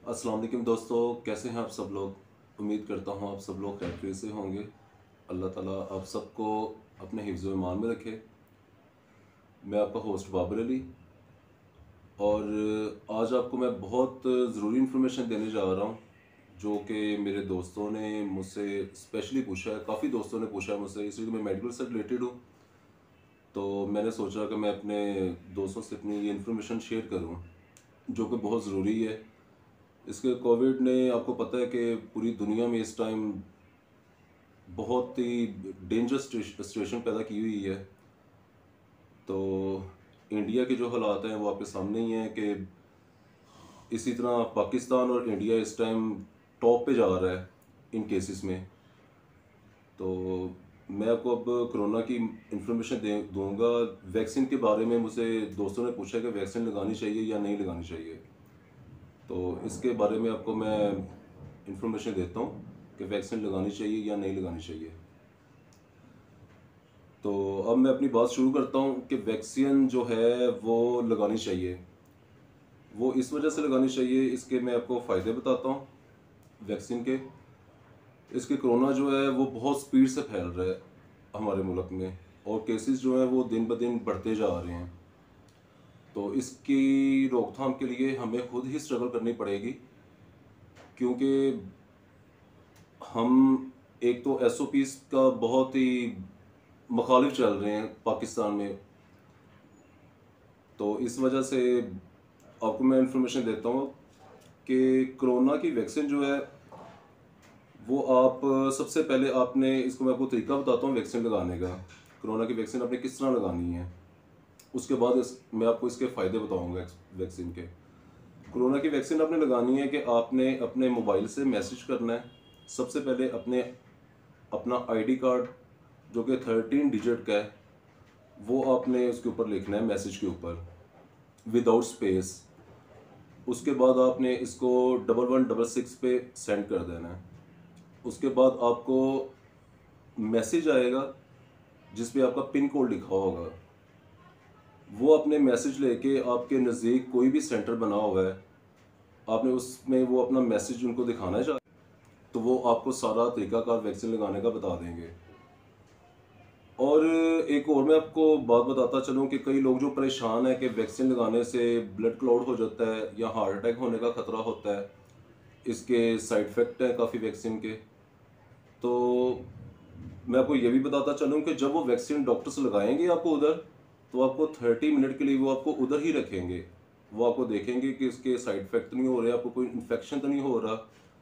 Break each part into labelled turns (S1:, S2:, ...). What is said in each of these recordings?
S1: अस्सलाम वालेकुम दोस्तों, कैसे हैं आप सब लोग। उम्मीद करता हूँ आप सब लोग खैरियत से होंगे। अल्लाह ताला आप सबको अपने हिफ्ज़ व ईमान में रखे। मैं आपका होस्ट बाबर अली और आज आपको मैं बहुत ज़रूरी इन्फॉर्मेशन देने जा रहा हूँ जो कि मेरे दोस्तों ने मुझसे स्पेशली पूछा है। काफ़ी दोस्तों ने पूछा है मुझसे, इसलिए मैं मेडिकल से रिलेटेड हूँ। तो मैंने सोचा कि मैं अपने दोस्तों से अपनी ये इन्फॉर्मेशन शेयर करूँ जो कि बहुत ज़रूरी है। इसके कोविड ने आपको पता है कि पूरी दुनिया में इस टाइम बहुत ही डेंजरस सिचुएशन पैदा की हुई है। तो इंडिया के जो हालात हैं वो आपके सामने ही हैं कि इसी तरह पाकिस्तान और इंडिया इस टाइम टॉप पे जा रहा है इन केसेस में। तो मैं आपको अब कोरोना की इंफॉर्मेशन दे दूंगा। वैक्सीन के बारे में मुझसे दोस्तों ने पूछा कि वैक्सीन लगानी चाहिए या नहीं लगानी चाहिए। तो इसके बारे में आपको मैं इंफॉर्मेशन देता हूँ कि वैक्सीन लगानी चाहिए या नहीं लगानी चाहिए। तो अब मैं अपनी बात शुरू करता हूँ कि वैक्सीन जो है वो लगानी चाहिए। वो इस वजह से लगानी चाहिए, इसके मैं आपको फ़ायदे बताता हूँ वैक्सीन के। इसके कोरोना जो है वो बहुत स्पीड से फैल रहा है हमारे मुल्क में और केसेस जो हैं वो दिन ब दिन बढ़ते जा रहे हैं। तो इसकी रोकथाम के लिए हमें खुद ही स्ट्रगल करनी पड़ेगी, क्योंकि हम एक तो एसओपीज़ का बहुत ही मुखालिफ चल रहे हैं पाकिस्तान में। तो इस वजह से आपको मैं इंफॉर्मेशन देता हूँ कि कोरोना की वैक्सीन जो है वो आप सबसे पहले आपने इसको मैं आपको तरीका बताता हूँ वैक्सीन लगाने का। कोरोना की वैक्सीन आपने किस तरह लगानी है, उसके बाद मैं आपको इसके फ़ायदे बताऊँगा वैक्सीन के। कोरोना की वैक्सीन आपने लगानी है कि आपने अपने मोबाइल से मैसेज करना है। सबसे पहले अपने अपना आईडी कार्ड जो कि 13 डिजिट का है वो आपने उसके ऊपर लिखना है, मैसेज के ऊपर विदाउट स्पेस। उसके बाद आपने इसको 1166 पे सेंड कर देना है। उसके बाद आपको मैसेज आएगा जिस पे आपका पिन कोड लिखा होगा। वो अपने मैसेज लेके आपके नज़दीक कोई भी सेंटर बना हुआ है, आपने उसमें वो अपना मैसेज उनको दिखाना है, तो वो आपको सारा तरीकाकार वैक्सीन लगाने का बता देंगे। और एक और मैं आपको बात बताता चलूँ कि कई लोग जो परेशान हैं कि वैक्सीन लगाने से ब्लड क्लॉट हो जाता है या हार्ट अटैक होने का ख़तरा होता है, इसके साइड इफ़ेक्ट हैं काफ़ी वैक्सीन के। तो मैं आपको ये भी बताता चलूँ कि जब वो वैक्सीन डॉक्टर्स लगाएंगे आपको उधर, तो आपको 30 मिनट के लिए वो आपको उधर ही रखेंगे। वो आपको देखेंगे कि इसके साइड इफ़ेक्ट तो नहीं हो रहे, आपको कोई इन्फेक्शन तो नहीं हो रहा।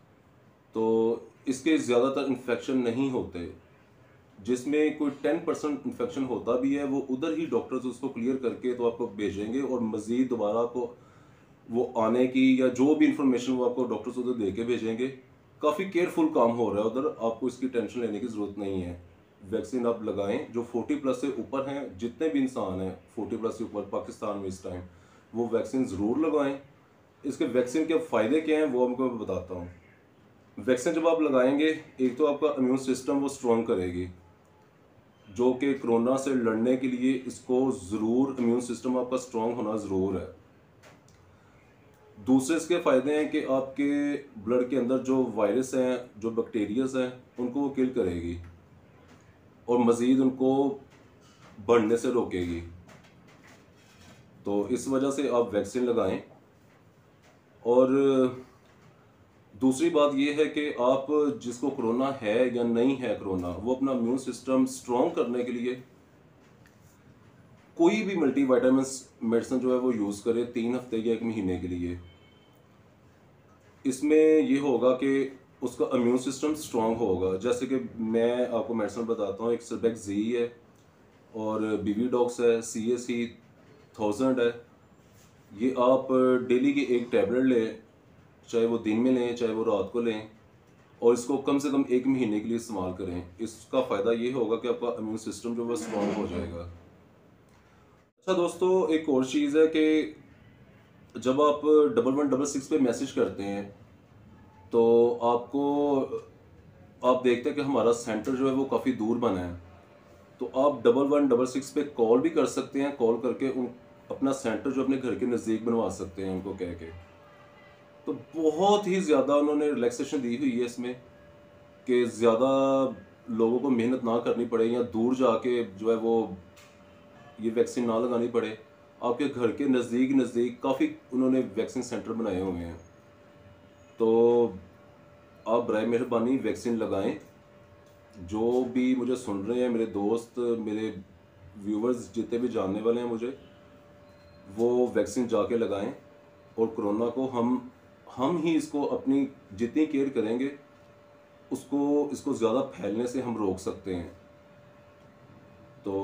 S1: तो इसके ज़्यादातर इन्फेक्शन नहीं होते। जिसमें कोई 10% इन्फेक्शन होता भी है वो उधर ही डॉक्टर्स उसको क्लियर करके तो आपको भेजेंगे और मज़ीद दोबारा आपको वो आने की या जो भी इंफॉर्मेशन वो आपको डॉक्टर्स उधर दे के भेजेंगे। काफ़ी केयरफुल काम हो रहा है उधर, आपको इसकी टेंशन लेने की ज़रूरत नहीं है। वैक्सीन आप लगाएं, जो 40+ से ऊपर हैं, जितने भी इंसान हैं 40+ से ऊपर पाकिस्तान में इस टाइम, वो वैक्सीन ज़रूर लगवाएं। इसके वैक्सीन के फ़ायदे क्या हैं वो मैं बताता हूँ। वैक्सीन जब आप लगाएंगे, एक तो आपका इम्यून सिस्टम वो स्ट्रॉन्ग करेगी, जो कि कोरोना से लड़ने के लिए इसको ज़रूर इम्यून सिस्टम आपका स्ट्रॉन्ग होना ज़रूर है। दूसरे इसके फ़ायदे हैं कि आपके ब्लड के अंदर जो वायरस हैं, जो बैक्टीरियाज हैं, उनको वो किल करेगी और मज़ीद उनको बढ़ने से रोकेगी। तो इस वजह से आप वैक्सीन लगाएं। और दूसरी बात ये है कि आप जिसको कोरोना है या नहीं है कोरोना, वो अपना इम्यून सिस्टम स्ट्रॉन्ग करने के लिए कोई भी मल्टी वाइटामिन मेडिसिन जो है वो यूज़ करे 3 हफ्ते या 1 महीने के लिए। इसमें ये होगा कि उसका इम्यून सिस्टम स्ट्रॉन्ग होगा। जैसे कि मैं आपको मेडिसिन बताता हूँ, एक सर्बेक्स जी है और बीवी डॉक्स है, CAC 1000 है। ये आप डेली की एक टैबलेट लें, चाहे वो दिन में लें चाहे वो रात को लें, और इसको कम से कम 1 महीने के लिए इस्तेमाल करें। इसका फ़ायदा ये होगा कि आपका इम्यून सिस्टम जो है स्ट्रॉन्ग हो जाएगा। अच्छा दोस्तों, एक और चीज़ है कि जब आप 1166 पे मैसेज करते हैं तो आपको आप देखते हैं कि हमारा सेंटर जो है वो काफ़ी दूर बना है। तो आप 1166 पे कॉल भी कर सकते हैं, कॉल करके उन अपना सेंटर जो अपने घर के नज़दीक बनवा सकते हैं उनको कह के। तो बहुत ही ज़्यादा उन्होंने रिलैक्सेशन दी हुई है इसमें, कि ज़्यादा लोगों को मेहनत ना करनी पड़े या दूर जाके जो है वो ये वैक्सीन ना लगानी पड़े। आपके घर के नज़दीक नज़दीक काफ़ी उन्होंने वैक्सीन सेंटर बनाए हुए हैं। तो आप बराए मेहरबानी वैक्सीन लगाएं। जो भी मुझे सुन रहे हैं, मेरे दोस्त, मेरे व्यूवर्स जितने भी जानने वाले हैं मुझे, वो वैक्सीन जाके लगाएं। और कोरोना को हम ही इसको अपनी जितनी केयर करेंगे, इसको ज़्यादा फैलने से हम रोक सकते हैं। तो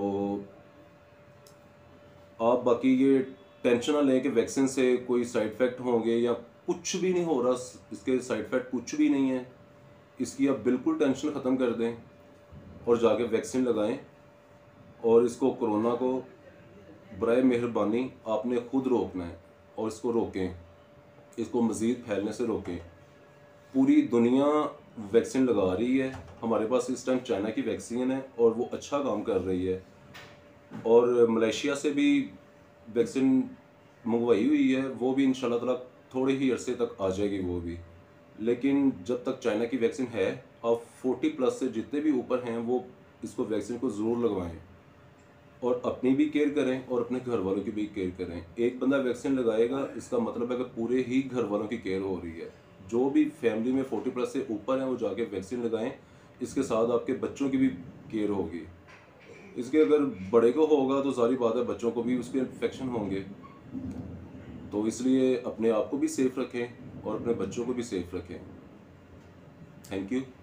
S1: आप बाकी ये टेंशन ना लें कि वैक्सीन से कोई साइड इफ़ेक्ट होंगे या कुछ भी नहीं हो रहा, इसके साइड इफ़ेक्ट कुछ भी नहीं है। इसकी आप बिल्कुल टेंशन ख़त्म कर दें और जाके वैक्सीन लगाएं। और इसको कोरोना को बराए मेहरबानी आपने खुद रोकना है और इसको रोकें, इसको मज़ीद फैलने से रोकें। पूरी दुनिया वैक्सीन लगा रही है। हमारे पास इस टाइम चाइना की वैक्सीन है और वो अच्छा काम कर रही है। और मलेशिया से भी वैक्सीन मंगवाई हुई है, वो भी इंशाल्लाह ताला थोड़े ही अरसे तक आ जाएगी वो भी। लेकिन जब तक चाइना की वैक्सीन है, आप 40+ से जितने भी ऊपर हैं वो इसको वैक्सीन को ज़रूर लगवाएं और अपनी भी केयर करें और अपने घर वालों की भी केयर करें। एक बंदा वैक्सीन लगाएगा, इसका मतलब है कि पूरे ही घर वालों की केयर हो रही है। जो भी फैमिली में 40+ से ऊपर हैं वो जाके वैक्सीन लगाएं। इसके साथ आपके बच्चों की भी केयर होगी। इसके अगर बड़े को होगा तो सारी बात है, बच्चों को भी उसके इन्फेक्शन होंगे। तो इसलिए अपने आप को भी सेफ रखें और अपने बच्चों को भी सेफ रखें। Thank you.